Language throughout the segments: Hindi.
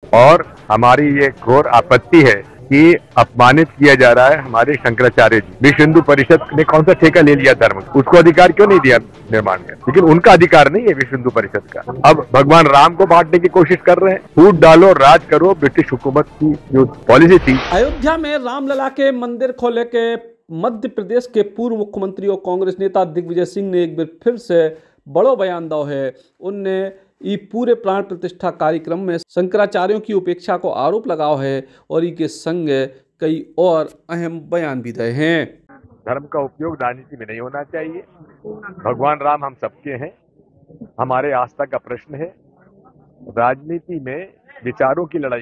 और हमारी ये घोर आपत्ति है कि अपमानित किया जा रहा है हमारे शंकराचार्य जी। विश्व हिंदू परिषद ने कौन सा ठेका ले लिया धर्म, उसको अधिकार क्यों नहीं दिया निर्माण का? लेकिन उनका अधिकार नहीं है विश्व हिंदू परिषद का। अब भगवान राम को बांटने की कोशिश कर रहे हैं। फूट डालो, राज करो, ब्रिटिश हुकूमत की जो पॉलिसी थी। अयोध्या में रामलला के मंदिर खोले के मध्य प्रदेश के पूर्व मुख्यमंत्री और कांग्रेस नेता दिग्विजय सिंह ने एक बार फिर से बड़ो बयान दो है। उनने ये पूरे प्राण प्रतिष्ठा कार्यक्रम में शंकराचार्यों की उपेक्षा को आरोप लगाओ है और इसके संग कई और अहम बयान भी दिए हैं। धर्म का उपयोग राजनीति में नहीं होना चाहिए। भगवान राम हम सबके हैं, हमारे आस्था का प्रश्न है। राजनीति में विचारों की लड़ाई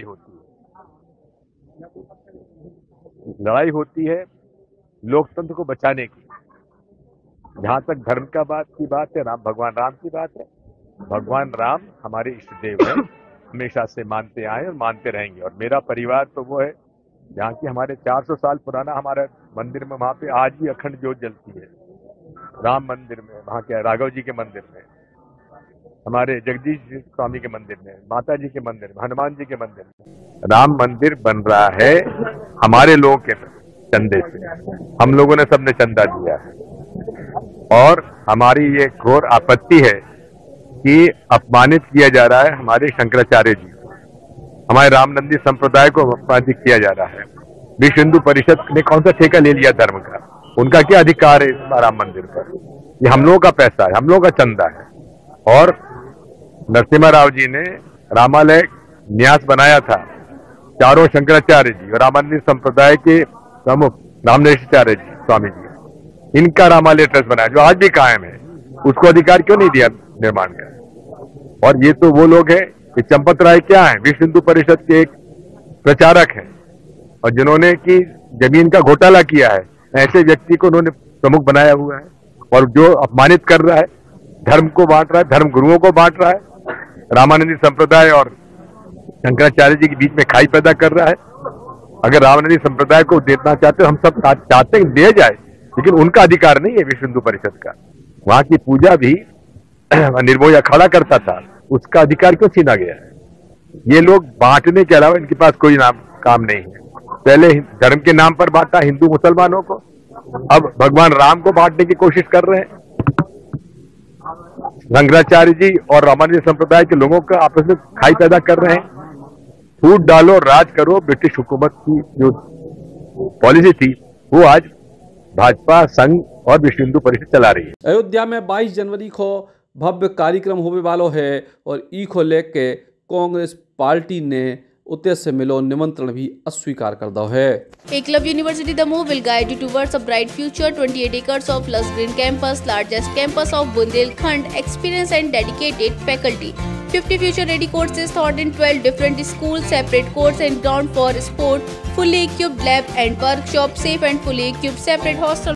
होती है लोकतंत्र को बचाने की। जहां तक धर्म का की बात है, भगवान राम की बात है। भगवान राम हमारे इष्ट देव हैं, हमेशा से मानते आए और मानते रहेंगे। और मेरा परिवार तो वो है जहाँ की हमारे 400 साल पुराना हमारा मंदिर में, वहां पे आज भी अखंड ज्योत जलती है। राम मंदिर में, वहां के राघव जी के मंदिर में, हमारे जगदीश स्वामी के मंदिर में, माता जी के मंदिर में, हनुमान जी के मंदिर में राम मंदिर बन रहा है हमारे लोगों के चंदे से। हम लोगों ने सबने चंदा दिया है और हमारी ये घोर आपत्ति है कि अपमानित किया जा रहा है हमारे शंकराचार्य जी। हमारे रामनंदी संप्रदाय को अपमानित किया जा रहा है। विश्व हिंदू परिषद ने कौन सा ठेका ले लिया धर्म का? उनका क्या अधिकार है इस राम मंदिर पर? ये हम लोगों का पैसा है, हम लोगों का चंदा है। और नरसिम्हा राव जी ने रामालय न्यास बनाया था। चारों शंकराचार्य जी और रामानंदी संप्रदाय के प्रमुख रामनेशाचार्य जी स्वामी जी, इनका रामालय ट्रस्ट बनाया जो आज भी कायम है। उसको अधिकार क्यों नहीं दिया निर्माण का? और ये तो वो लोग हैं, ये चंपत राय क्या है, विश्व हिंदू परिषद के एक प्रचारक हैं और जिन्होंने की जमीन का घोटाला किया है। ऐसे व्यक्ति को उन्होंने प्रमुख बनाया हुआ है और जो अपमानित कर रहा है, धर्म को बांट रहा है, धर्म गुरुओं को बांट रहा है, रामानंदी संप्रदाय और शंकराचार्य जी के बीच में खाई पैदा कर रहा है। अगर रामानंदी संप्रदाय को देना चाहते, हम सब चाहते हैं दे जाए, लेकिन उनका अधिकार नहीं है विश्व हिंदू परिषद का। वहां की पूजा भी निर्मोही अखाड़ा करता था, उसका अधिकार क्यों छीना गया है? ये लोग बांटने के अलावा इनके पास कोई काम नहीं है। पहले धर्म के नाम पर बांटा हिंदू मुसलमानों को, अब भगवान राम को बांटने की कोशिश कर रहे हैं। शंकराचार्य जी और रामानंदी संप्रदाय के लोगों का आपस में खाई पैदा कर रहे हैं। फूट डालो, राज करो, ब्रिटिश हुकूमत की जो पॉलिसी थी वो आज भाजपा, संघ और विश्व हिंदू परिषद चला रही है। अयोध्या में 22 जनवरी को भव्य कार्यक्रम होने वालों है और ई को लेके कांग्रेस पार्टी ने उते से मिलो निमंत्रण भी अस्वीकार कर दो है। Eklavya University The Move will guide you towards a bright future. 28 acres of lush green campus, largest campus of Bundelkhand, experienced and dedicated faculty. 50 future-ready courses taught in 12 different schools, separate courts and ground for sport, fully equipped lab and workshop, safe and fully equipped separate hostel.